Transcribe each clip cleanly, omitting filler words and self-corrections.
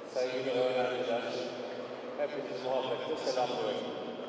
Sevgili öğrenciler, hepinizi muhabbetle selamlıyorum.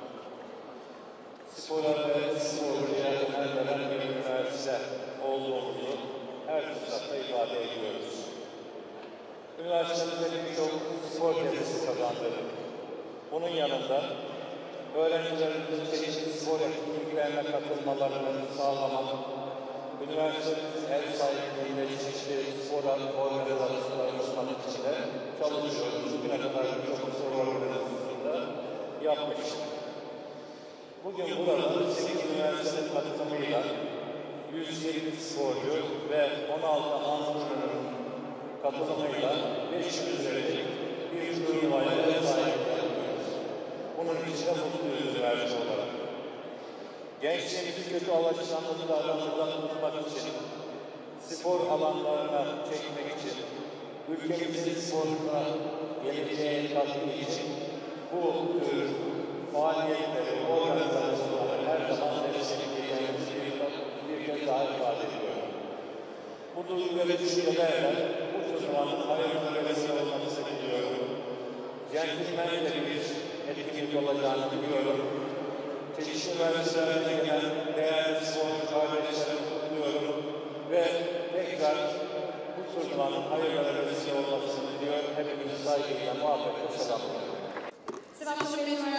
Spora ve sporcuya önem veren bir üniversite olduğumuzu her fırsatta ifade ediyoruz. Üniversitemizde birçok spor tesisi kazandırdık. Bunun yanında öğrencilerimizin çeşitli spor etkinliklerine katılmalarını sağlamak, üniversitemizin ev sahipliğinde çeşitli spor organizasyonları yapmak için de çalışıyoruz. Bugüne kadar birçok spor organizasyonunda yapmıştık. Bugün burada 8 üniversitenin katılımıyla 120 sporcu ve 16 antrenörün katılımıyla 500 liralık bir turnuvaya ev sahipliği yapıyoruz. Bunun için de mutluyuz üniversite olarak. Gençlerimizi kötü alışkanlıklardan uzak tutmak için, spor alanlarına çekmek için, ülkemizin sporuna geleceğe katkı için bu tür faaliyetleri, organizasyonları her zaman destekleyeceğimizi bir kez daha ifade ediyorum. Bu duygu ve düşüncelerle bu turnuvanın hayırlı vesile olmasını diliyorum. Centilmenle bir etkinlik olacağını biliyorum. Çeşitli üniversitelerine gelen değerli sporcu kardeşlerimi kutluyorum ve tekrar bu turnuvanın hayırlı vesile olmasını diliyorum. Hepinizi saygıyla, muhabbetle selamlıyorum.